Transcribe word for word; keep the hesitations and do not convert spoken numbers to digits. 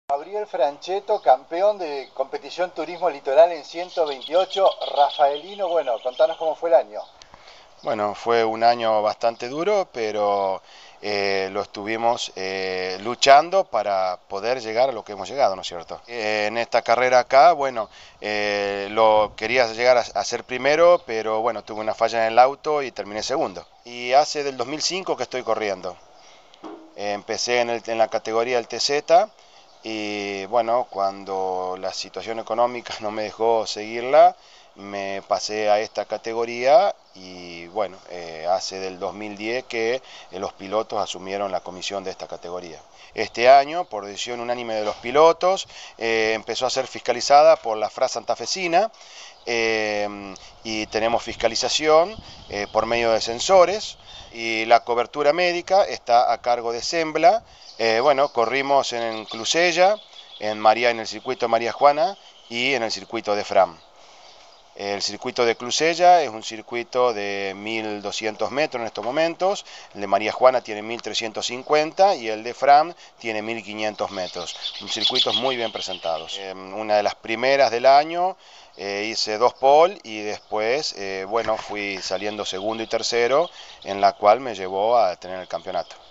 Gabriel Franchetto, campeón de competición turismo litoral en ciento veintiocho, Rafaelino. Bueno, contanos cómo fue el año. Bueno, fue un año bastante duro, pero eh, lo estuvimos eh, luchando para poder llegar a lo que hemos llegado, ¿no es cierto? Eh, en esta carrera acá, bueno, eh, lo quería llegar a, a ser primero, pero bueno, tuve una falla en el auto y terminé segundo. Y hace del dos mil cinco que estoy corriendo. Eh, empecé en, el, en la categoría del T Z y bueno, cuando la situación económica no me dejó seguirla, me pasé a esta categoría y bueno, eh, hace del dos mil diez que eh, los pilotos asumieron la comisión de esta categoría. Este año, por decisión unánime de los pilotos, eh, empezó a ser fiscalizada por la F R A santafesina eh, y tenemos fiscalización eh, por medio de sensores y la cobertura médica está a cargo de Sembla. Eh, bueno, corrimos en Clusella, en, María, en el circuito María Juana y en el circuito de Fram. El circuito de Clusella es un circuito de mil doscientos metros en estos momentos, el de María Juana tiene mil trescientos cincuenta y el de Fram tiene mil quinientos metros. Circuitos muy bien presentados. Eh, una de las primeras del año eh, hice dos pole y después, eh, bueno, fui saliendo segundo y tercero, en la cual me llevó a tener el campeonato.